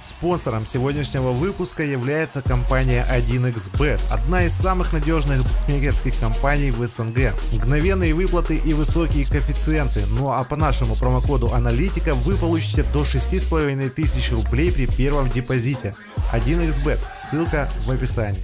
Спонсором сегодняшнего выпуска является компания 1xBet, одна из самых надежных букмекерских компаний в СНГ. Мгновенные выплаты и высокие коэффициенты. Ну а по нашему промокоду аналитика вы получите до 6500 рублей при первом депозите. 1xBet, ссылка в описании.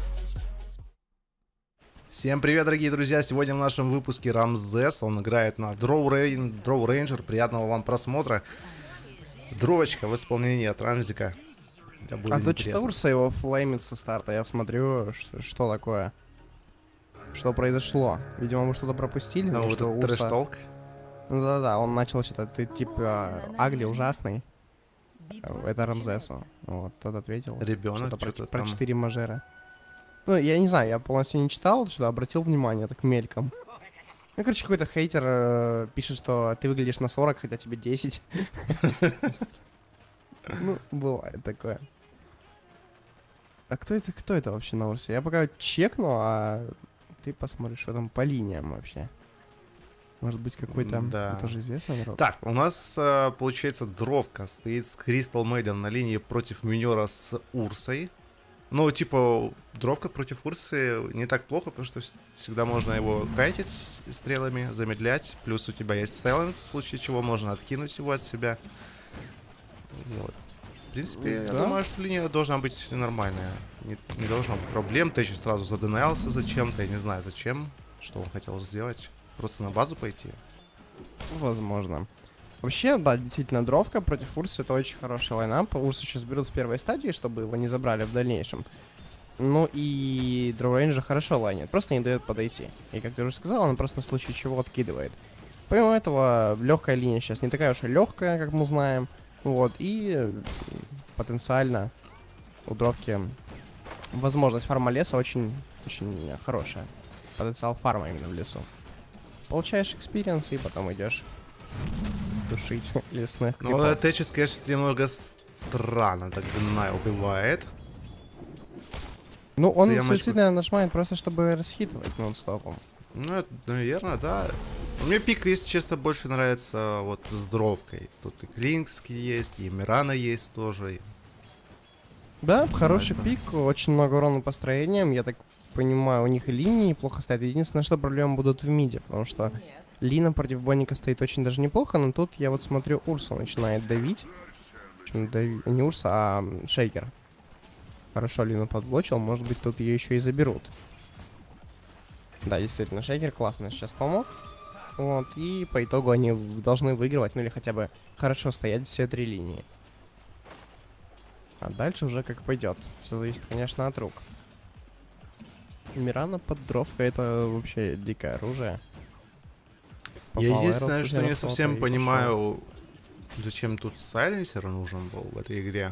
Всем привет, дорогие друзья! Сегодня в нашем выпуске Рамзес, он играет на Drow Ranger. Приятного вам просмотра. Дровочка в исполнении от Рамзика. А тут что Урса его флеймит со старта? Я смотрю, что такое? Что произошло? Видимо, мы что-то пропустили. Ну, вот что трэш-толк. Ну да-да, он начал что-то, ты типа Агли ужасный. Это Рамзесу. Вот, тот ответил. Ребенок что-то про 4 мажера. Ну, я не знаю, я полностью не читал, что обратил внимание, так мельком. Ну, короче, какой-то хейтер пишет, что ты выглядишь на 40, хотя тебе 10. Ну, бывает такое. А кто это вообще на Урсе? Я пока чекну, а ты посмотришь, что там по линиям вообще. Может быть, какой-то тоже известный народ. Так, у нас, получается, дровка стоит с Crystal Maiden на линии против минера с Урсой. Ну, типа, дровка против Урсы не так плохо, потому что всегда можно его кайтить стрелами, замедлять. Плюс у тебя есть Silence, в случае чего можно откинуть его от себя. Вот. В принципе, я думаю, что линия должна быть нормальная. Не должно быть проблем. Ты еще сразу заденаился зачем-то, я не знаю зачем. Что он хотел сделать. Просто на базу пойти? Возможно. Вообще, да, действительно, дровка против Урсы — это очень хороший лайнап. Урсу сейчас берут в первой стадии, чтобы его не забрали в дальнейшем. Ну и Drow Ranger хорошо лайнит, просто не дает подойти. И как ты уже сказал, он просто на случай чего откидывает. Помимо этого, легкая линия сейчас не такая уж и легкая, как мы знаем. Вот, и потенциально у дровки возможность фарма леса очень хорошая. Потенциал фарма именно в лесу. Получаешь экспириенс и потом идешь душить лесных крипов. Ну, Тэчес, конечно, немного странно так Динай убивает. Ну, он суицидно нажимает просто, чтобы расхитывать нон-стопом. Ну, это, наверное, да. Мне пик, если честно, больше нравится вот с дровкой. Тут и Клинкский есть, и Мирана есть тоже. Да, хороший пик, очень много урона построением. Я так понимаю, у них и линии неплохо стоят. Единственное, что проблемы будут в миде, потому что Лина против Бонника стоит очень даже неплохо, но тут я вот смотрю, Урса начинает давить. Не Урса, а Шейкер. Хорошо Лину подблочил, может быть, тут ее еще и заберут. Да, действительно, Шейкер классно сейчас помог. Вот, и по итогу они должны выигрывать, ну или хотя бы хорошо стоять все 3 линии. А дальше уже как пойдет. Все зависит, конечно, от рук. Мирана под дровкой — это вообще дикое оружие. Я единственное, что не совсем понимаю, зачем тут сайленсер нужен был в этой игре.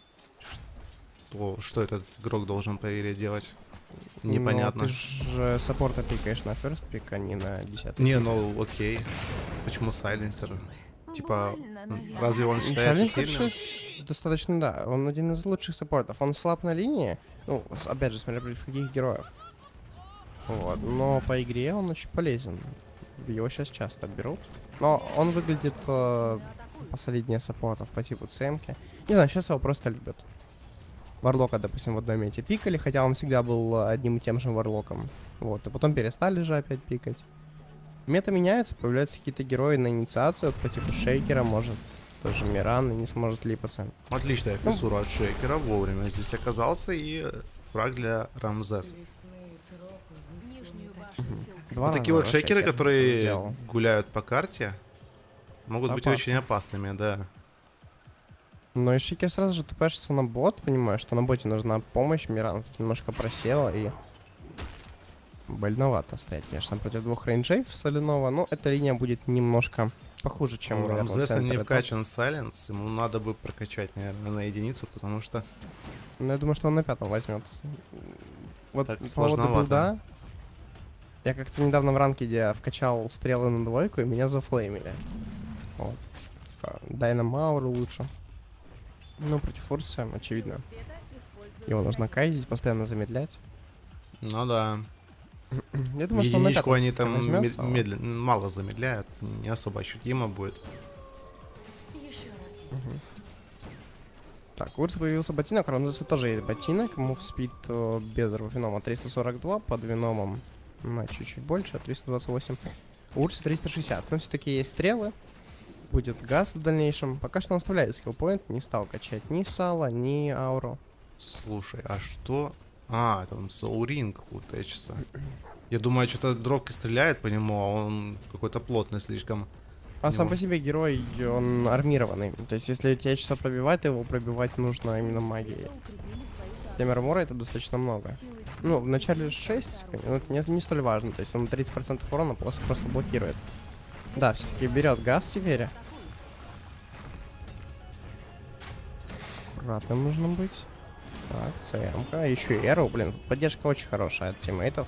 Что этот игрок должен по игре делать? Непонятно. Ну, ты же саппорта пикаешь на ферст пик, а не на 10. Не, ну окей. Почему сайленсер? Типа, разве он считается сильным? Достаточно, да. Он один из лучших саппортов. Он слаб на линии. Ну, опять же, смотря против каких героев. Вот. Но по игре он очень полезен. Его сейчас часто берут. Но он выглядит посолиднее саппортов по типу цемки. Не знаю, сейчас его просто любят. Варлока, допустим, в одной мете пикали, хотя он всегда был одним и тем же варлоком. Вот. И потом перестали же опять пикать. Мета меняется, появляются какие-то герои на инициацию, по типу Шейкера, может, тоже Миран, и не сможет липаться. Отличная фиссура от Шейкера, вовремя здесь оказался, и фраг для Рамзеса. Вот такие вот шейкеры, которые гуляют по карте, могут быть очень опасными, да. Но и Шейкер сразу же тпшится на бот, понимаешь, что на боте нужна помощь. Миран тут немножко просела и больновато стоять, конечно, против 2 рейнджей соляного. Но эта линия будет немножко похуже, чем у Рамзеса не вкачан сайленс, ему надо бы прокачать, наверное, на единицу, потому что... Ну, я думаю, что он на 5 возьмет. Вот так по поводу билда, я как-то недавно в ранкеде вкачал стрелы на 2, и меня зафлеймили. Вот. Типа, Дайна Мауру лучше. Ну, против Урса, очевидно. Его нужно кайзить, постоянно замедлять. Ну да. Я думаю, что единичку они там мало замедляют, не особо ощутимо будет. Так, у Урсы появился ботинок, у Рамзеса тоже есть ботинок. Move speed без Руфинома 342, под Виномом на чуть-чуть больше, 328. У Урсы 360. Но все-таки есть стрелы. Будет газ в дальнейшем. Пока что он оставляет скиллпоинт, не стал качать ни Сала, ни Ауру. Слушай, а что? А, это он Сауринг утечется. Я думаю, что-то дровкой стреляет по нему, а он какой-то плотный слишком. А сам по себе герой, он армированный. То есть, если тебя часа пробивать, его пробивать нужно именно магией. 7 армора это достаточно много. Ну, в начале 6, ну, это не столь важно. То есть, он 30% урона просто блокирует. Да, все-таки берет газ теперь. Аккуратным нужно быть. Так, ЦМ-ка. Еще и Эру, блин. Поддержка очень хорошая от тиммейтов.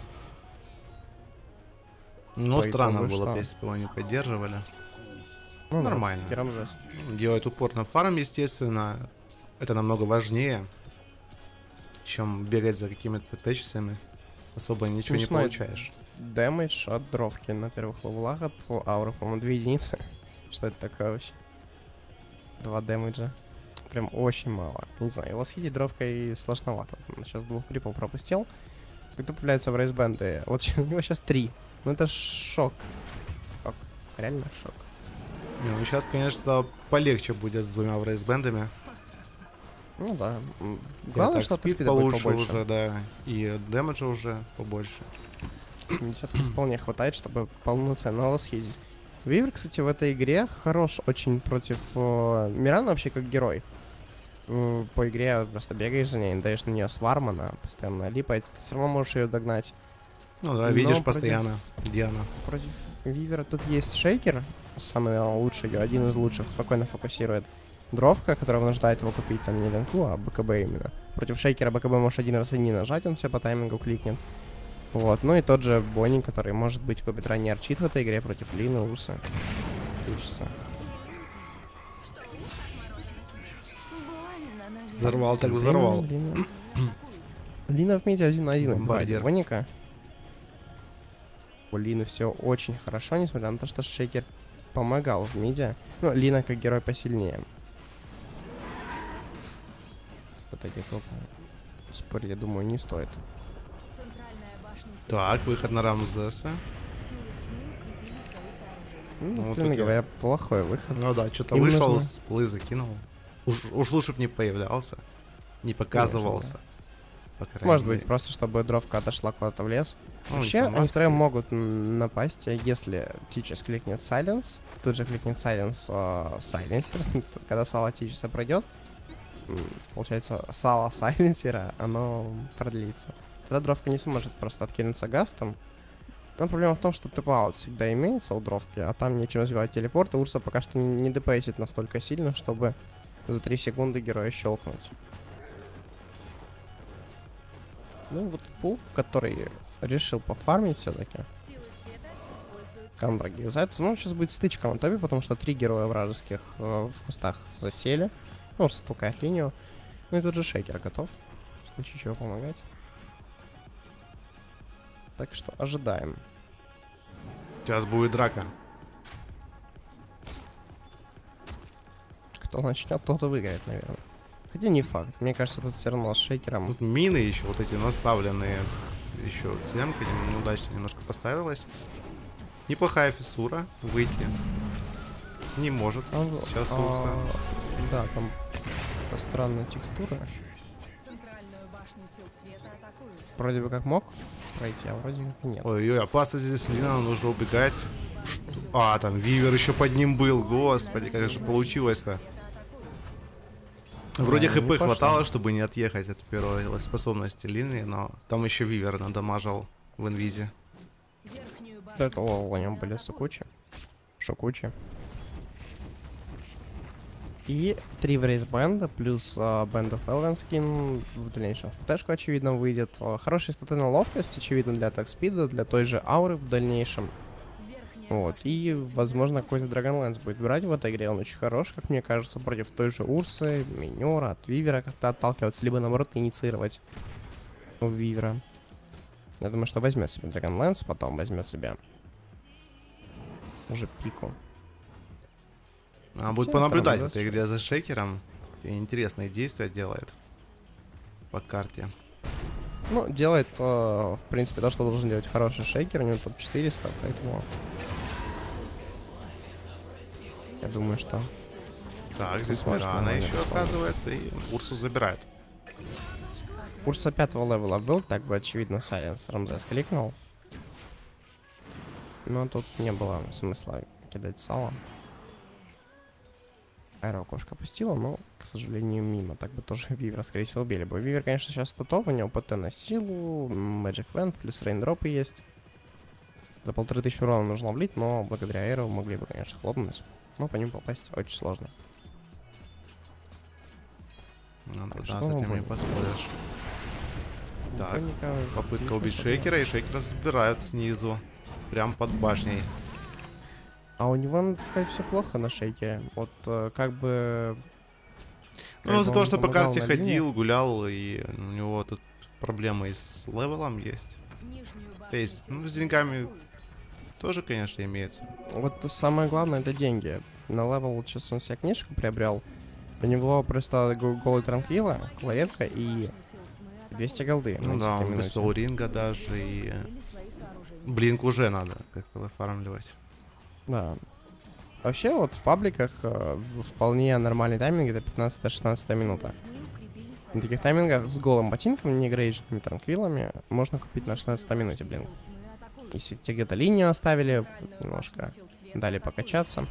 Ну, странно итогу было что? бы, если бы его не поддерживали. Ну, да, Нормально. всё-таки Рамзес. Делает упор на фарм, естественно. Это намного важнее, чем бегать за какими-то течесами. Особо ничего не Смешной получаешь. Дэмэдж от дровки на первых левелах от ауры, по-моему, 2 единицы. Что это такое вообще? 2 дэмэджа. Прям очень мало. Не знаю, его схитить дровкой сложновато. Сейчас 2 крипов пропустил. Когда появляются в рейсбенды, вот у него сейчас 3. Ну это шок. Шок. Реально шок. Не, ну сейчас, конечно, полегче будет с двумя рейсбендами. Ну да. И Главное, так что спид спида будет получше побольше. уже, да. И дэмэджа уже побольше. 70 вполне хватает, чтобы полноценно восхитить. Вивер, кстати, в этой игре хорош очень против Мирана вообще как герой. По игре просто бегаешь за ней, даешь на нее сварм, она постоянно липается, ты все равно можешь ее догнать. Ну да, Но видишь против- постоянно, где она. Против Вивера тут есть шейкер, самый лучший, один из лучших, спокойно фокусирует. Дровка, которая вынуждает его купить там не линку, а БКБ именно. Против шейкера БКБ можешь один раз и не нажать, он все по таймингу кликнет. Вот, ну и тот же Бонни, который, может быть, купит ранний арчит в этой игре против Лины, Урса. Отлично. Взорвал так взорвал. Лина в меди 1 на 1 Бомбардир. Бонника. У Лины все очень хорошо, несмотря на то, что Шейкер помогал в миде. Ну, Лина как герой посильнее. Вот эти топы. Спорить, я думаю, не стоит. Так, выход на Рамзеса. Ну, Ну, откровенно тут я- говоря, плохой выход. Ну да, что-то Им вышел, нужно- сплы закинул. Уж лучше б не появлялся. Не показывался. По крайней Может быть, мере. просто чтобы дровка отошла куда-то в лес. Ну, Вообще, информация. они втроем могут напасть, если Тичес кликнет Silence, тут же кликнет Silence Сайленсер, когда Сала Тичеса пройдет, получается, Сала Сайленсера, оно продлится. Тогда дровка не сможет просто откинуться гастом. Но проблема в том, что тэп-аут всегда имеется у дровки, а там нечем развивать телепорт, и Урса пока что не депейсит настолько сильно, чтобы за 3 секунды героя щелкнуть. Ну вот Пул, который решил пофармить все-таки. Камбра юзает. Ну, сейчас будет стычка на топе, потому что 3 героя вражеских в кустах засели. Ну, столкает линию. Ну и тут же Шейкер готов. В случае чего помогать. Так что ожидаем. Сейчас будет драка. Кто начнет, тот и выиграет, наверное. Хотя не факт. Мне кажется, тут все равно с Шейкером. Тут мины еще, вот эти наставленные. Еще цемка неудачно немножко поставилась. Неплохая фиссура. Выйти не может. Сейчас Урса. Да, там странная текстура. Вроде бы как мог пройти, а вроде как и нет. Ой-ой, опасно здесь Лина, нужно убегать. А, там Вивер еще под ним был. Господи, как же получилось-то. Вроде Да, не хп пошло. хватало, чтобы не отъехать от первой способности Лины, но там еще Вивер надамажил в инвизе. До этого у него были Сукучи. Шокучи. И 3 в рейс бенда, плюс Band of Elven скин в дальнейшем в тэшку, очевидно, выйдет. Хорошие статы на ловкость, очевидно, для атак спида, для той же ауры в дальнейшем. Вот, и, возможно, какой-то Dragonlance будет брать в этой игре, он очень хорош, как мне кажется, против той же Урсы, Минера, от Вивера как-то отталкиваться, либо, наоборот, инициировать у Вивера. Я думаю, что возьмет себе Dragonlance, потом возьмет себе уже пику. А будет Всем понаблюдать в Рамзес этой игре за Шейкером. интересные действия делает по карте. Ну, делает, в принципе, то, что должен делать хороший шейкер. У него топ 400, поэтому... Я думаю, что... Так, здесь сможет Мирана нормально еще исполнить. оказывается, и Урсу забирают. Урса 5-го левела был, так бы, очевидно, Сайленс Рамзес кликнул. Но тут не было смысла кидать сало. Аэрокошка пустила, но, к сожалению, мимо. Так бы тоже Вивера, скорее всего, убили бы. Вивер, конечно, сейчас статов, у него ПТ на силу, Magic Vent, плюс рейндропы есть. За 1500 урона нужно влить, но благодаря Аэро могли бы, конечно, хлопнуть. Но по ним попасть очень сложно. Ну, Так, да, что с этим мы не будем? поспоришь. Так, Бонника попытка не убить хватает. Шейкера, и Шейкера забирают снизу. Прям под башней. А у него, надо сказать, все плохо на шейке. Вот как бы... Ну, из-за того, что по карте ходил. ходил, гулял, и у него тут проблемы и с левелом есть. То есть, ну, с деньгами тоже, конечно, имеется. Вот самое главное это деньги. На левел сейчас он себе книжку приобрел. У него просто голый транквила, кларетка и 200 голды. Ну на да, 10-й он без минуте. Сауринга даже, и Блинк уже надо как-то выфармливать. Да. Вообще вот в пабликах вполне нормальный тайминг, это 15-16 минута. На таких таймингах с голым ботинком, не грейджными транквилами, можно купить на 16 минуте, блин. Если тебе где-то линию оставили, немножко дали покачаться.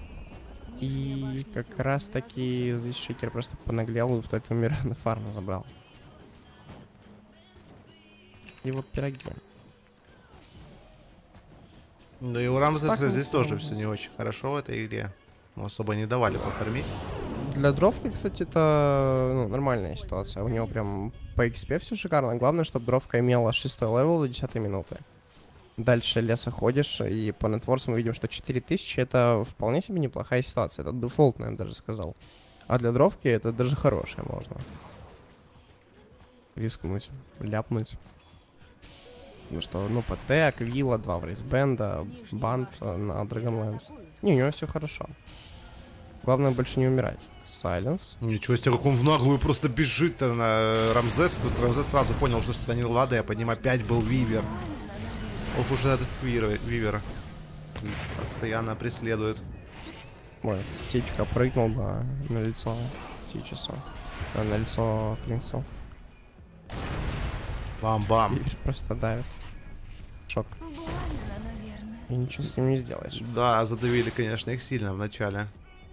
И как раз таки здесь Шейкер просто понаглел и в тот мир на фарма забрал. И вот пироги. Да и у Рамзеса Так, здесь ну, тоже все не очень хорошо в этой игре. Ну, особо не давали пофармить. Для дровки, кстати, это ну, нормальная ситуация. У него прям по XP все шикарно. Главное, чтобы дровка имела 6 левел до 10 минуты. Дальше леса ходишь, и по нетворсу мы видим, что 4000 это вполне себе неплохая ситуация. Это дефолтная, я бы даже сказал. А для дровки это даже хорошая можно. Рискнуть, ляпнуть. Ну что, ну ПТ, Аквила, 2 врейсбенда, бант на Dragonlance. Не, у него все хорошо. Главное больше не умирать. Сайленс. Ничего себе, как он в наглую просто бежит-то на Рамзеса. Тут Рамзес сразу понял, что что-то не ладно, а под ним опять был Вивер. Ох, уже этот Вивер постоянно преследует. Ой, птичка прыгнул бы на лицо Тичесу. На лицо Клинцу. Бам-бам. Вивер просто давит. Шок. И ничего с ним не сделаешь. Да, задавили, конечно, их сильно в начале.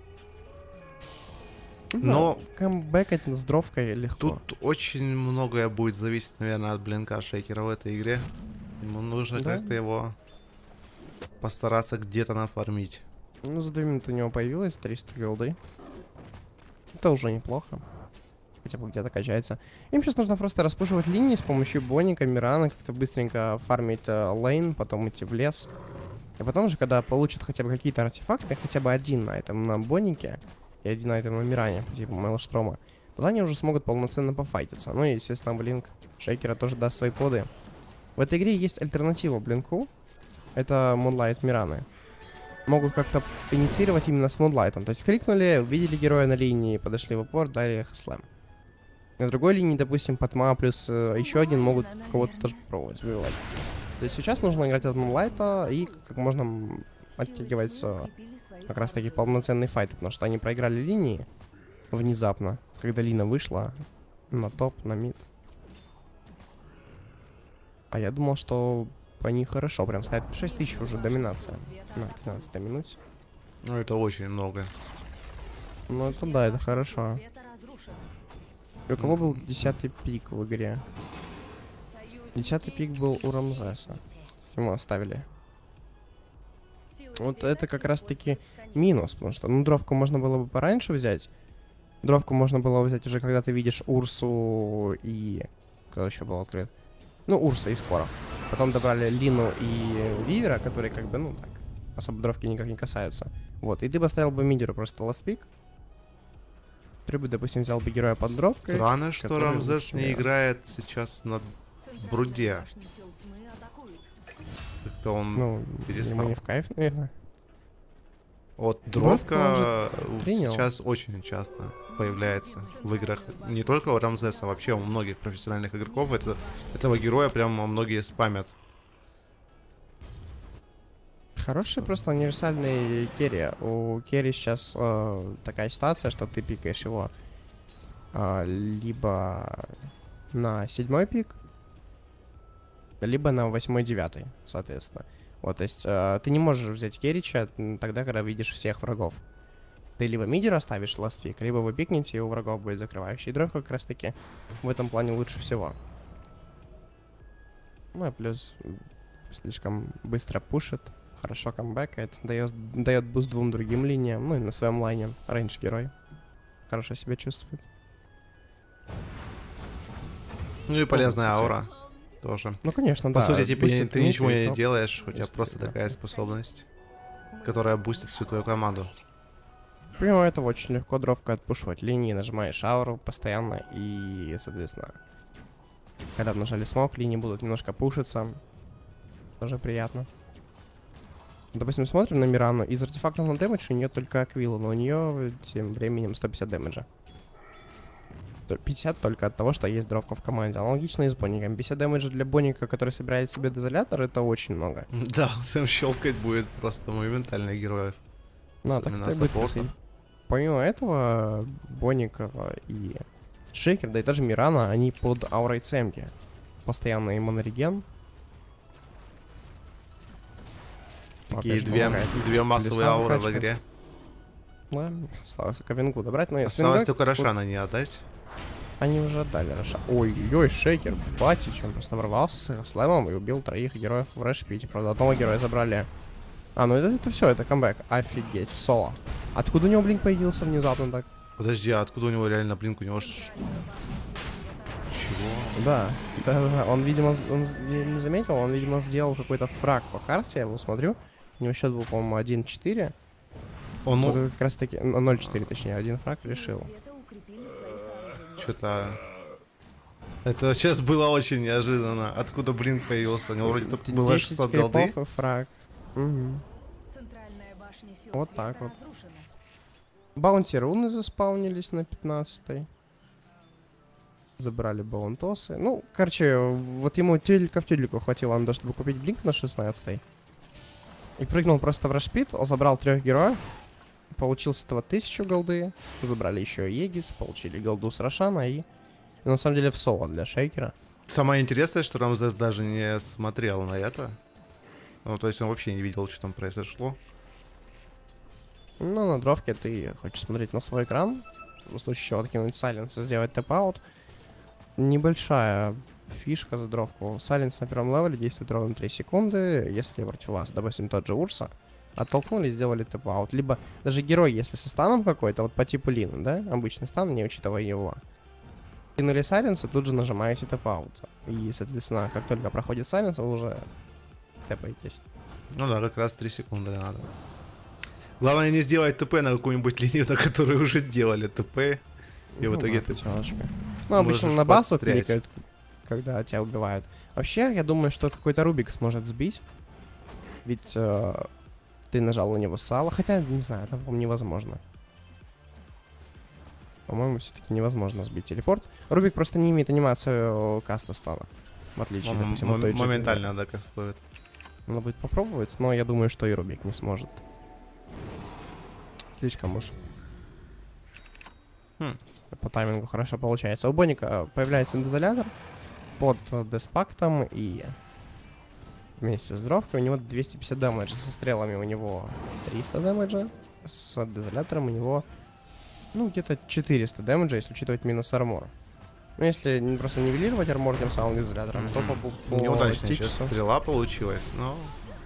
Но камбэкать с дровкой легко. тут очень многое будет зависеть, наверное, от блинка Шейкера в этой игре. Ему нужно Да? как-то его постараться где-то нафармить. Ну, за 2 минуты у него появилось 300 голды. Это уже неплохо. Хотя бы где-то качается. Им сейчас нужно просто распушивать линии с помощью Бонника, Мирана, как-то быстренько фармить лейн, потом идти в лес. И потом же, когда получат хотя бы какие-то артефакты, хотя бы один на этом на Боннике и один на этом на Миране, по типу Мэлштрома, тогда они уже смогут полноценно пофайтиться. Ну и, естественно, Блинк Шейкера тоже даст свои плоды. В этой игре есть альтернатива Блинку. Это Moonlight Мираны. Могут как-то инициировать именно с Moonlight'ом. То есть кликнули, увидели героя на линии, подошли в упор, дали хэслэм. На другой линии, допустим, Патма плюс еще один могут кого-то тоже попробовать выбивать. То есть сейчас нужно играть от Moonlight'а и как можно оттягивать как раз таки полноценный файт, потому что они проиграли линии внезапно, когда Лина вышла на топ, на мид. А я думал, что по ней хорошо, прям ставит 6000 уже доминация на 15 минуте. Ну, это очень много. Ну это да, это хорошо. И у кого был 10-й пик в игре? 10-й пик был у Рамзеса. Ему оставили. Вот это как раз таки минус, потому что, ну, дровку можно было бы пораньше взять. Дровку можно было взять уже, когда ты видишь Урсу и... Кто еще был открыт? Ну, Урса и Скоров. Потом добрали Лину и Вивера, которые как бы, ну, так, особо дровки никак не касаются. Вот, и ты поставил бы мидеру просто ластпик. Ты бы, допустим, взял бы героя под дровкой. Странно, что который Рамзес лучше не играет сейчас на бруде. Как-то он Ну, перестал. ему не в кайф, наверное. Вот Дровка дровка принял. сейчас очень часто появляется в играх. Не только у Рамзеса, а вообще у многих профессиональных игроков этого героя прям многие спамят. Хороший просто универсальный керри. У керри сейчас такая ситуация, что ты пикаешь его либо на 7-й пик, либо на 8-9, соответственно. Вот, то есть ты не можешь взять керрича тогда, когда видишь всех врагов. Ты либо мидера ставишь ласт пик, либо вы пикнете, и у врагов будет закрывающий дров как раз таки в этом плане лучше всего. Ну и плюс слишком быстро пушит, хорошо камбэкает, дает буст двум другим линиям, ну и на своем лайне рейндж герой хорошо себя чувствует. Ну и полезная аура тоже. Ну конечно, По да. сути, типа, бустит ты ничего мид, не но делаешь, у тебя бустит просто тебя. такая способность, которая бустит всю твою команду. Помимо этого, очень легко дровка отпушивать линии, нажимаешь ауру постоянно, и, соответственно, когда нажали смог, линии будут немножко пушиться. Тоже приятно. Допустим, смотрим на Мирану. Из артефактов на дэмэдж у нее только Аквила, но у нее тем временем 150 дэмэджа. 50 только от того, что есть дровка в команде. Аналогично и с Боником. 50 дэмэджа для Боника, который собирает себе дезолятор, это очень много. Да, там щелкать будет просто моментально героев. Ну, так Особенно это и будет саппортов. происходить. Помимо этого, Боник и Шейкер, да и даже Мирана, они под аурой цемки. Постоянный монореген. Такие Опять же, две массовые Лисан ауры в качать. игре. Да, осталось только Венгу добрать, но если Осталось Венгу- только Рошана не отдать. Они уже отдали Роша. Ой-ой, Шейкер, батич, он просто ворвался с их слэмом и убил 3 героев в Рэшпите. Правда, одного героя забрали. А, ну это все, это камбэк. Офигеть, в соло. Откуда у него блинк появился внезапно так? Подожди, а откуда у него реально блинк? У него Чего? Да, да, он, видимо, я не заметил, он, видимо, сделал какой-то фраг по карте, я его смотрю. У него счет был, по-моему, 1-4. Он, Вот ну, как раз таки, 0-4, точнее, один фраг решил. что-то... Это сейчас было очень неожиданно. Откуда блинк появился? У него вроде только было 10 600 голды. крипов и фраг. Мгм. Вот так вот. Баунти руны заспаунились на 15-й. Забрали баунтосы. Ну, короче, вот ему телька в тельку хватило, он даже чтобы купить блинк на 16-й. И прыгнул просто в рашпит, забрал 3 героев. Получил с этого 1000 голды. Забрали еще Егис, получили голду с Рошана и... на самом деле в соло для Шейкера. Самое интересное, что Рамзес даже не смотрел на это. Ну, то есть он вообще не видел, что там произошло. Ну, на дровке ты хочешь смотреть на свой экран. В случае чего откинуть сайленс и сделать тэп-аут. Небольшая фишка за дровку. Сайленс на первом левеле действует ровно 3 секунды. Если против вас, допустим, тот же Урса, оттолкнули и сделали тэп-аут. Либо даже герой, если со станом какой-то, вот по типу Лины, да? Обычный стан, не учитывая его. Кинули сайленс и тут же нажимаете тэп-аут. И, соответственно, как только проходит сайленс, вы уже тэпаетесь. Ну да, как раз 3 секунды надо. Главное не сделать ТП на какую-нибудь линию, на которой уже делали ТП. И в итоге ты... Ну, обычно можешь на басу подстрять. кликают, когда тебя убивают. Вообще, я думаю, что какой-то Рубик сможет сбить. Ведь ты нажал на него сало. Хотя, не знаю, это, по-моему, невозможно. По-моему, все-таки невозможно сбить телепорт. Рубик просто не имеет анимацию каста стана. В отличие, допустим, от той же Моментально, да, кастует. Надо будет попробовать, но я думаю, что и Рубик не сможет. Слишком уж. По таймингу хорошо получается. У Боника появляется дезолятор под деспактом и вместе с дровкой у него 250 дэмэджа. Со стрелами у него 300 дэмэджа. С дезолятором у него, ну, где-то 400 дэмэджа, если учитывать минус армор. Ну, если просто нивелировать армор тем самым дезолятором, то по Неудачная сейчас тичесу- стрела получилась, но...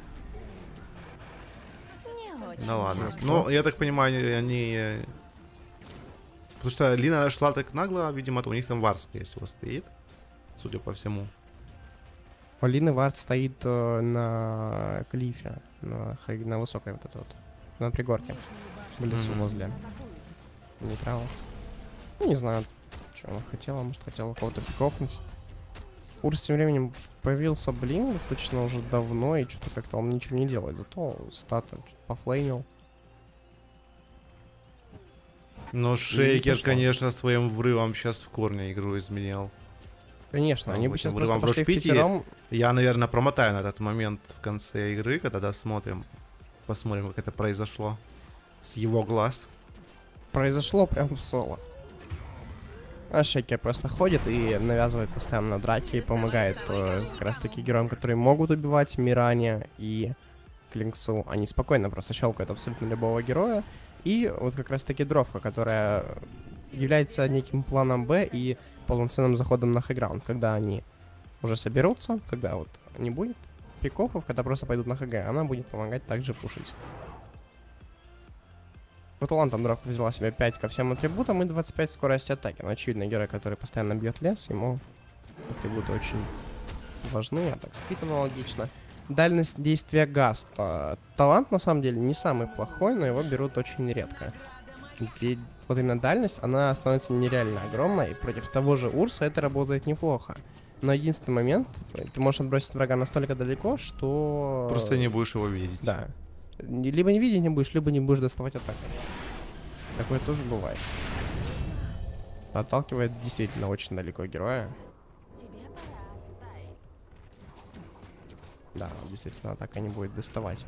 Ну ладно. Ну, я так понимаю, они... Потому что Лина шла так нагло, видимо, у них там вар, скорее всего, стоит. Судя по всему. Полины Вард стоит на клифе, на высокой вот этой вот, на пригорке, в лесу возле нейтрала. Ну, не знаю, что она хотела, может хотела кого-то пикофнуть. Урс тем временем появился, блин, достаточно уже давно, и что-то как-то он ничего не делает, зато стата пофлейнил. Но Шейкер, пришло. конечно, своим врывом сейчас в корне игру изменил. Конечно, они бы этим сейчас врывом просто в пошли Рошпите впятером. я, наверное, промотаю на этот момент в конце игры, когда досмотрим. Посмотрим, как это произошло с его глаз. Произошло прям в соло. А Шейкер просто ходит и навязывает постоянно драки и помогает как раз таки героям, которые могут убивать Миране и Клинксу. Они спокойно просто щелкают абсолютно любого героя. И вот как раз таки дровка, которая является неким планом Б и полноценным заходом на хайграунд, когда они уже соберутся, когда вот не будет пикофов, когда просто пойдут на ХГ, она будет помогать также пушить. Вот Талантом дровка взяла себе 5 ко всем атрибутам и 25 скорости атаки. Но очевидно, герой, который постоянно бьет лес, ему атрибуты очень важны, а так спит аналогично. Дальность действия Гаста. Талант, на самом деле, не самый плохой, но его берут очень редко. Где вот именно дальность, она становится нереально огромной, и против того же Урса это работает неплохо. Но единственный момент, ты можешь отбросить врага настолько далеко, что... Просто не будешь его видеть. Да. Либо не видеть не будешь, либо не будешь доставать атаку. Такое тоже бывает. Отталкивает действительно очень далеко героя. Да, действительно, атака не будет доставать.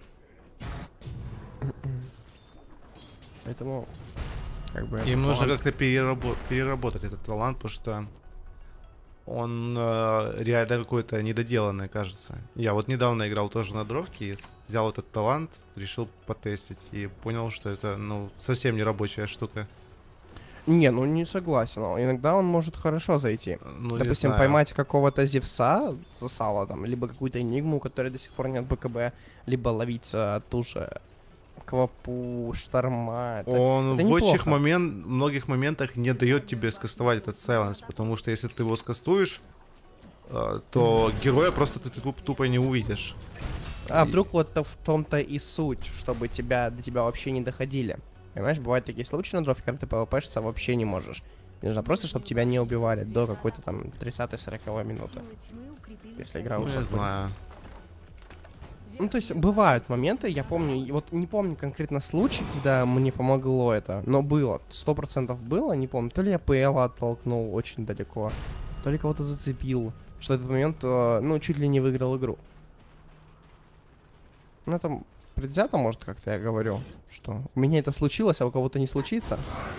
Поэтому, как бы... Им нужно как-то переработать этот талант, потому что он реально какой-то недоделанный, кажется. Я вот недавно играл тоже на дровке и взял этот талант, решил потестить и понял, что это, ну, совсем не рабочая штука. Не, ну не согласен. Иногда он может хорошо зайти. Ну, Допустим, поймать какого-то Зевса, засала там, либо какую-то Энигму, у которой до сих пор нет БКБ, либо ловить ту же Квапу, Шторма. Он это в очень неплохо. многих моментах не дает тебе скастовать этот сайленс, потому что если ты его скастуешь, то героя просто ты тупо не увидишь. А вдруг вот в том-то и суть, чтобы до тебя вообще не доходили. Понимаешь, бывают такие случаи на дровке, когда ты PvP-шиться вообще не можешь. Нужно просто, чтобы тебя не убивали до какой-то там 30-40 минуты. Если игра Ну, уже я будет. знаю. Ну, то есть, бывают моменты, я помню, вот не помню конкретно случай, когда мне помогло это, но было, 100% было, не помню, то ли я ПЛ оттолкнул очень далеко, то ли кого-то зацепил, что в этот момент, ну, чуть ли не выиграл игру. Ну, это предвзято, может, как-то я говорю, что у меня это случилось, а у кого-то не случится.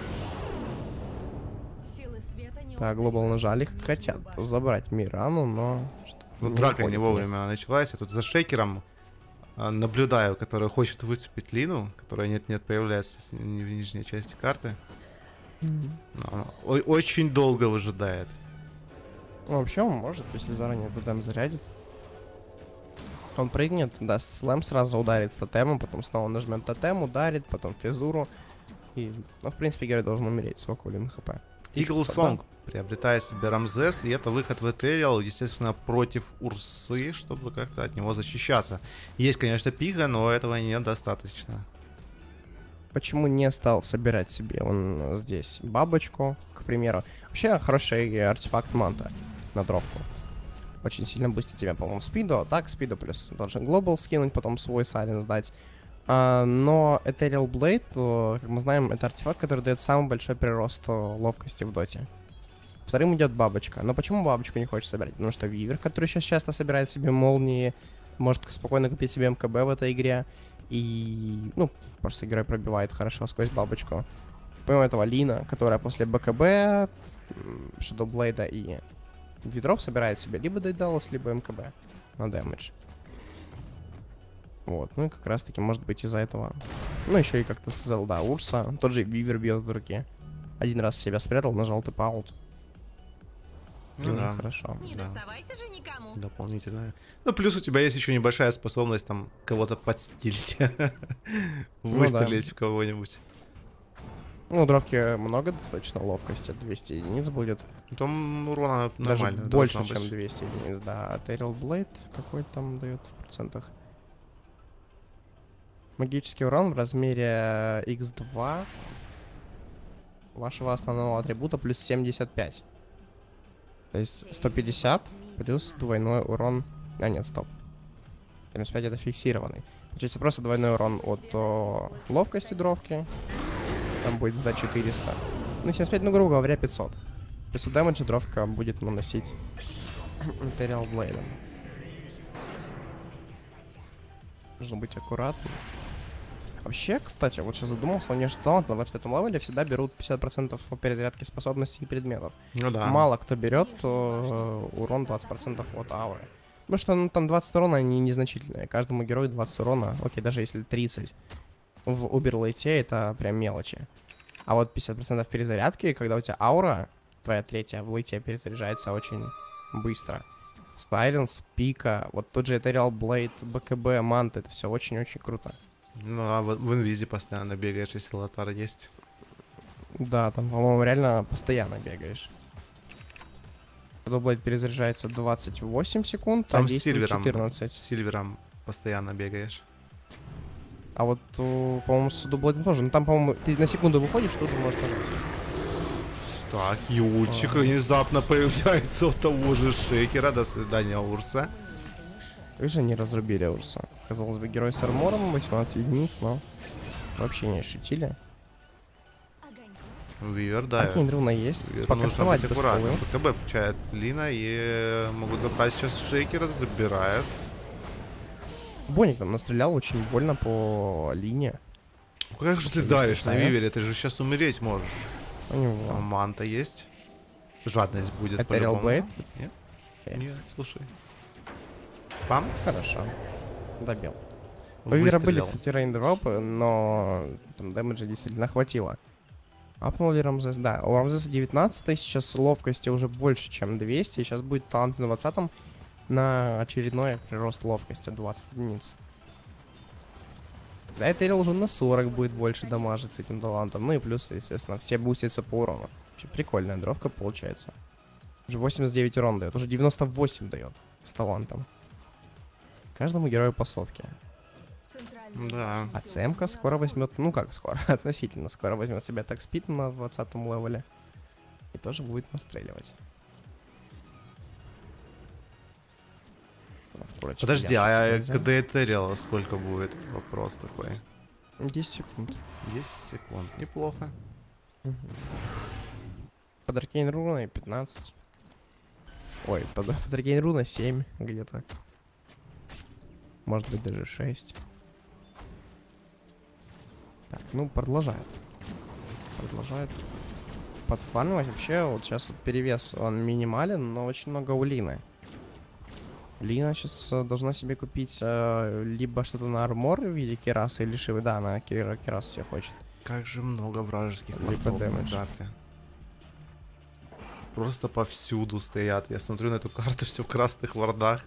Так, Глобал нажали, хотят забрать Мирану, но... Ну, драка не вовремя началась, я тут за Шейкером наблюдаю, который хочет выцепить Лину, которая нет-нет появляется в нижней части карты. Но очень долго выжидает. Ну, вообще он может, если заранее тотем зарядит. Он прыгнет, даст слэм, сразу ударит с тотемом, потом снова нажмет тотем, ударит, потом физуру. И, ну, в принципе, герой должен умереть, сколько у Лины хп. Eagle Song приобретает себе Рамзес, и это выход в Этериал, естественно, против Урсы, чтобы как-то от него защищаться. Есть, конечно, пига, но этого недостаточно. Почему не стал собирать себе он здесь бабочку, к примеру? Вообще, хороший артефакт манта на дровку. Очень сильно бустит тебя, по-моему, спиду, а так спиду плюс должен глобал скинуть, потом свой сайленс дать. Но Ethereal Blade, как мы знаем, это артефакт, который дает самый большой прирост ловкости в доте. Вторым идет бабочка. Но почему бабочку не хочешь собирать? Потому что Вивер, который сейчас часто собирает себе молнии, может спокойно купить себе МКБ в этой игре. И, ну, просто герой пробивает хорошо сквозь бабочку. Помимо этого Лина, которая после БКБ, Shadowblade и Ветров собирает себе либо Дейдалус, либо МКБ на дэмэдж. Вот, ну и как раз таки, может быть, из-за этого. Ну, еще и, как ты сказал, да, Урса. Тот же Вивер бьет в руке. Один раз себя спрятал, нажал тэп-аут. Ну да. Хорошо. Не Да. доставайся же никому. Дополнительная. Ну, плюс у тебя есть еще небольшая способность там кого-то подстилить. Выстрелить в кого-нибудь. Ну, у дровки много достаточно ловкости, 200 единиц будет. Там урона Даже нормально. больше, должно чем быть. 200 единиц, да. А Ethereal Blade какой там дает в процентах? Магический урон в размере x2 вашего основного атрибута плюс 75. То есть 150 плюс двойной урон... А, нет, стоп. 75 это фиксированный. Получается просто двойной урон от ловкости дровки. Там будет за 400. Ну, 75, ну, грубо говоря, 500. 500 дэмэджа дровка будет наносить Этериал Блейдом. Нужно быть аккуратным. Вообще, кстати, вот сейчас задумался, он талант на 25-м левеле всегда берут 50% по перезарядке способностей и предметов. Ну да. Мало кто берет урон 20% от ауры. Потому что ну, там 20 урона, они незначительные. Каждому герою 20 урона, окей, даже если 30. В Уберлейте это прям мелочи. А вот 50% перезарядки, когда у тебя аура, твоя третья в лейте перезаряжается очень быстро. Сайленс, пика, вот тот же Этериал Блейд, БКБ, мант, это все очень-очень круто. Ну, а в инвизе постоянно бегаешь, если лотар есть. Да, там, по-моему, реально постоянно бегаешь. Блейд перезаряжается 28 секунд, Там а с действует Сильвером, 14. с Сильвером постоянно бегаешь. А вот, по-моему, с Блейдом тоже. Ну, там, по-моему, ты на секунду выходишь, тут же можешь нажать. Так, Юльчик внезапно появляется у того же Шейкера. До свидания, Урса. Как же они разрубили Урса? Казалось бы, герой с армором, 18 единиц, но вообще не шутили. Вивер, да. Аркейн руна есть. Виверу нужно быть без аккуратным. полы. ПКБ включает Лина и могут забрать сейчас Шейкера, забирают. Боник там настрелял очень больно по линии. Как же ты давишь на Вивере? Ты же сейчас умереть можешь. У него. Манта есть. Жадность будет Этериал по-любому. Блейд? Нет? Нет. Нет, слушай. Памс? Хорошо. Добил. У Вивера были, Выстрелил. кстати, рейндропы, но там дэмэджа действительно хватило. Апнул ли Рамзес? Да, у Рамзеса 19, сейчас ловкости уже больше, чем 200. Сейчас будет талант на 20-м на очередной прирост ловкости 20 единиц. Да, Этериал уже на 40 будет больше дамажить с этим талантом. Ну и плюс, естественно, все бустятся по урону. Вообще прикольная дровка получается. Уже 89 урон дает, уже 98 дает с талантом. Каждому герою по сотке. Да. А ЦМ-ка скоро возьмет, ну как скоро, относительно скоро возьмет себя так спид на 20-м левеле. И тоже будет настреливать. Подожди, а КД Этериала сколько будет? Вопрос такой. 10 секунд. 10 секунд. Неплохо. Под Аркейн Руной 15. Ой, под Аркейн Руна 7 где-то. Может быть даже 6. Так, ну продолжает. Продолжает подфармивать. Вообще, вот сейчас вот перевес, он минимален, но очень много у Лины. Лина сейчас должна себе купить либо что-то на армор в виде кераса или шивы. Да, она керас себе хочет. Как же много вражеских Либо портов на дэмэдж. карте. Просто повсюду стоят. Я смотрю на эту карту, все в красных вардах.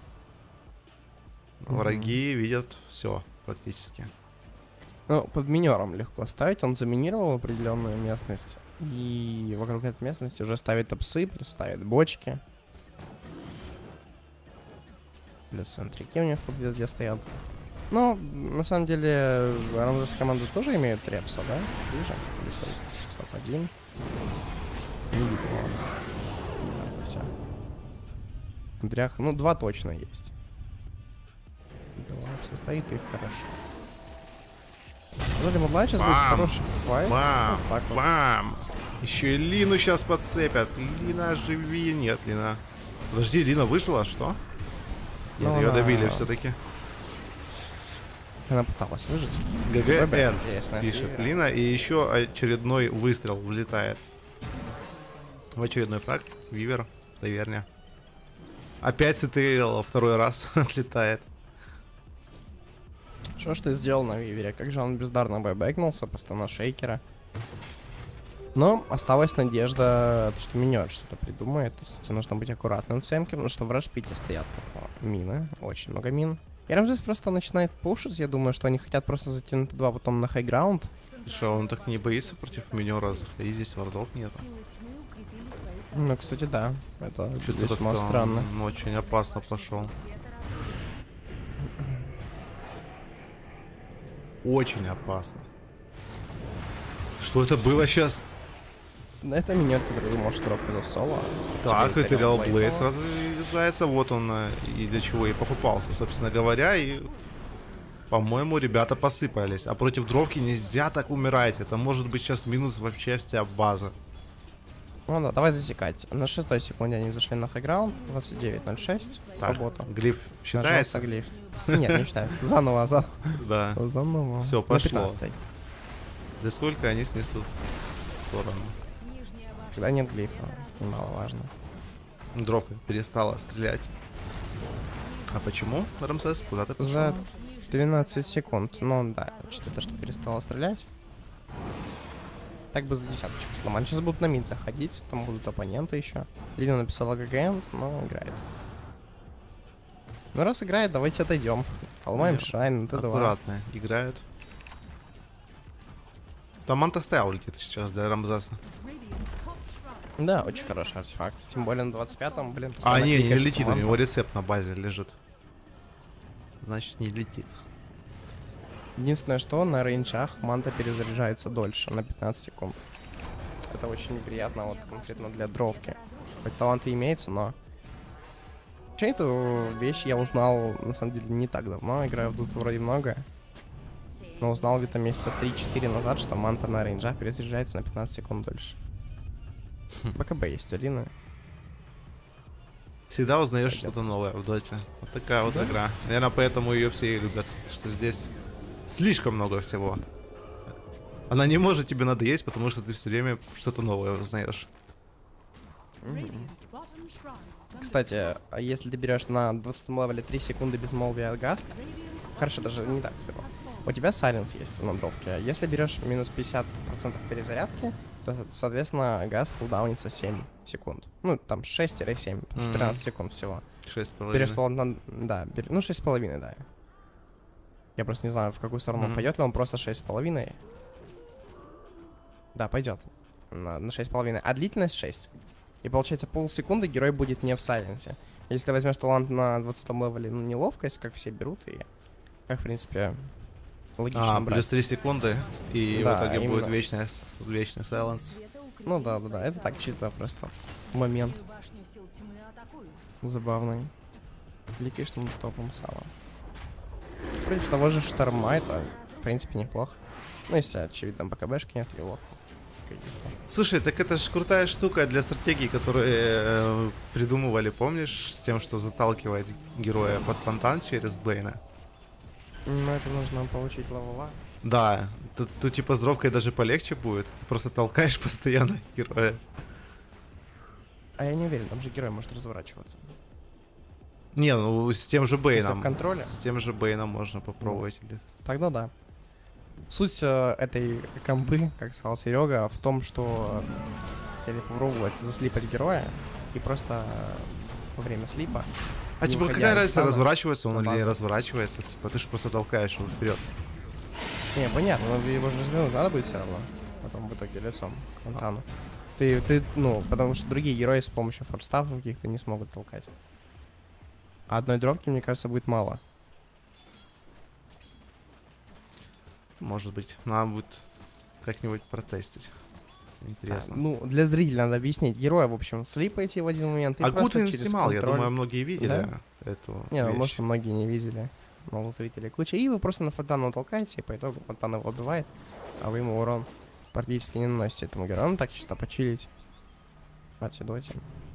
Враги видят все практически. Ну, под минером легко ставить. Он заминировал определенную местность. И вокруг этой местности уже ставит топсы, ставит бочки. Плюс центрики у них тут везде стоят. Ну, на самом деле, Рамзес команда тоже имеют трепса, да? Ближе. Плюс 1. Не видно, ладно. Все. Дрях, ну, 2 точно есть. 2 состоит их хорошо. Вроде Мудлай сейчас будет хороший файт. Бам! Вот так вот. Бам! Еще и Лину сейчас подцепят. Лина, живи. Нет, Лина. Подожди, Лина вышла, что? Нет, Ну, ее она- добили все-таки. Она пыталась выжить. ГГН Интересно. пишет Лина. И еще очередной выстрел влетает. В очередной фраг. Вивер, таверня. Опять Этериал второй раз отлетает. Что ж ты сделал на Вивере? Как же он бездарно байбэкнулся, постоянно шейкера. Но осталась надежда, что минер что-то придумает. То есть нужно быть аккуратным в цемке, потому что в рашпите стоят мины, очень много мин. И Рамзес просто начинает пушить, я думаю, что они хотят просто затянуть туда, потом на хайграунд. Что, он так не боится против минера? И здесь вардов нету. Ну, кстати, да, это Что-то весьма как-то странно. он очень опасно пошел. Очень опасно. Что это было сейчас? Это минер, который думал, что дропка за соло. Так, Этериал Блейд Блейд. сразу вязается. Вот он и для чего и покупался, собственно говоря. И По-моему, ребята посыпались. А против дровки нельзя так умирать. Это может быть сейчас минус вообще вся база. Ну да, давай засекать. На 6 секунде они зашли на хайграунд. 29.06 по Так, боту. глиф считается? Нажался глиф. Нет, не считается. Заново, Да. заново. Всё, На пошло. 15-й. За сколько они снесут в сторону? Когда нет глифа, немаловажно. Дровка перестала стрелять. А почему, Рамсес? Куда ты пошел? За 12 секунд. Ну да, учитывая, что перестала стрелять. Так бы за десяточку сломали. Сейчас будут на мид заходить, там будут оппоненты еще. Лина написала ГГН, но играет. Ну раз играет, давайте отойдем. Поломаем Шрайн, Т2. Аккуратно играют. Там Антастеа улетит сейчас для Рамзеса. Да, очень хороший артефакт. Тем более на 25-м, блин. А, постоянно не кликаешь летит, у команду. него рецепт на базе лежит. Значит, не летит. Единственное, что на рейнджах манта перезаряжается дольше, на 15 секунд. Это очень неприятно, вот конкретно для дровки. Хоть талант и имеется, но... Вообще, эту вещь я узнал, на самом деле, не так давно. Играю в Доту вроде много. Но узнал где-то месяца 3-4 назад, что манта на рейнджах перезаряжается на 15 секунд дольше. БКБ есть у Лины. Всегда узнаешь Пойдёт. что-то новое в доте. Вот такая вот Да? игра. Наверное, поэтому ее все и любят. Что здесь слишком много всего. Она не может тебе надоесть, потому что ты все время что-то новое узнаешь. Кстати, а если ты берешь на 20 левеле 3 секунды безмолвия от Гаст, хорошо, даже не так сперва. У тебя сайленс есть на дровке. Если берешь минус 50% перезарядки, то, соответственно, Гаст кулдаунится 7 секунд. Ну, там 6-7, 13 секунд всего. 6,5. Берешь талант на... Да, ну 6,5, да. Я просто не знаю, в какую сторону пойдет ли он, просто 6,5. Да, пойдет. На 6,5. А длительность 6. И получается полсекунды герой будет не в сайленсе. Если ты возьмешь талант на 20 левеле, ну, неловкость, как все берут, и как, в принципе, логично брать. Плюс 3 секунды, и Да, в итоге именно. будет вечный сайленс. Ну да, это так, чисто просто момент забавный. Ликаешь над стопом сала. Против того же Шторма это, в принципе, неплохо. Ну, если, очевидно, БКБшки нет, и лох. Слушай, так это же крутая штука для стратегий, которые придумывали, помнишь, с тем, что заталкивать героя под фонтан через Бейна? Ну, это нужно получить левела. Да, тут типа с дровкой даже полегче будет. Ты просто толкаешь постоянно героя. А я не уверен, там же герой может разворачиваться. Не, ну с тем же Бейном. в контроле? С тем же Бейном можно попробовать. Тогда да. Суть этой комбы, как сказал Серега, в том, что цели попробовать заслипать героя и просто во время слипа. А не типа выходя какая из разница, стана, разворачивается он на или не базу. разворачивается? Типа ты же просто толкаешь его вперед. Не, понятно, но его же развернуть надо будет все равно. Потом в итоге лицом к фонтану. Ты, ну, потому что другие герои с помощью форстафов каких-то не смогут толкать. А одной дровки, мне кажется, будет мало. Может быть. Надо будет как-нибудь протестить. Интересно. Ну, для зрителя надо объяснить. Героя, в общем, слипаете в один момент. И А просто Гудвин через снимал, я контроль- думаю, многие видели Да? эту Не, ну, вещь. может, многие не видели. Но у зрителей куча. И вы просто на фонтану толкаете, и по итогу фонтан его убивает, а вы ему урон практически не наносите этому герою. Ну, так чисто почилить. Отсюдайте.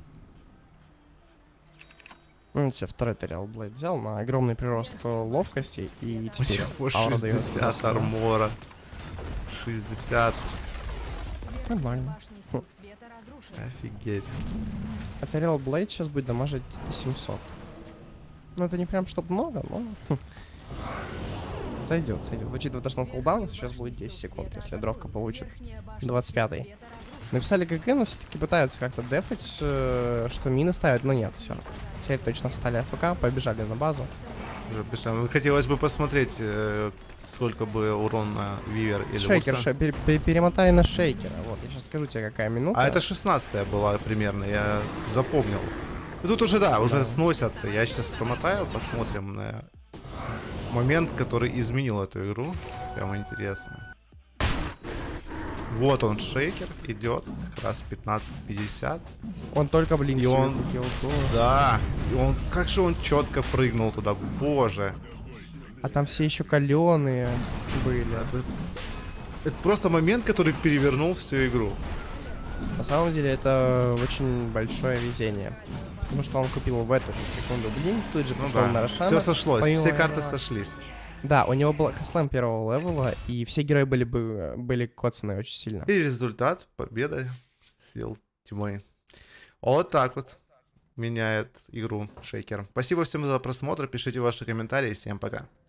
Ну, себе второй Терриал Блейд взял на огромный прирост ловкости, и У теперь него аура даёт 60 просто, да. армора. 60. Нормально. Офигеть. А Терриал Блейд сейчас будет дамажить до 700. Ну, это не прям чтоб много, но... Сойдет. Учитывая то, что он кулдаун, сейчас будет 10 секунд, если дровка получит 25-й. Написали ГГ, но все-таки пытаются как-то дефать, что мины ставят, но нет, все. Теперь точно встали АФК, побежали на базу. Уже пишем. Хотелось бы посмотреть, сколько бы урон на Вивер или Шейкер, Урса. перемотай на шейкера. Вот, я сейчас скажу тебе, какая минута. А это 16-я была примерно, я запомнил. Ну, тут уже, да, уже сносят. Я сейчас промотаю, посмотрим на момент, который изменил эту игру. Прям интересно. Вот он, шейкер, идет, как раз 15:50. Он только, блин, И он- себе купил. Да, и он, как же он четко прыгнул туда, боже. А там все еще каленые были. Это просто момент, который перевернул всю игру. На самом деле это очень большое везение. Потому что он купил в эту же секунду блин, тут же пошел на Рошана. Все сошлось, помимо все карты этого. сошлись. Да, у него был хэслэм первого левела, и все герои были коцаны очень сильно. И результат, победа сил тьмы. Вот так вот меняет игру Шейкер. Спасибо всем за просмотр, пишите ваши комментарии, всем пока.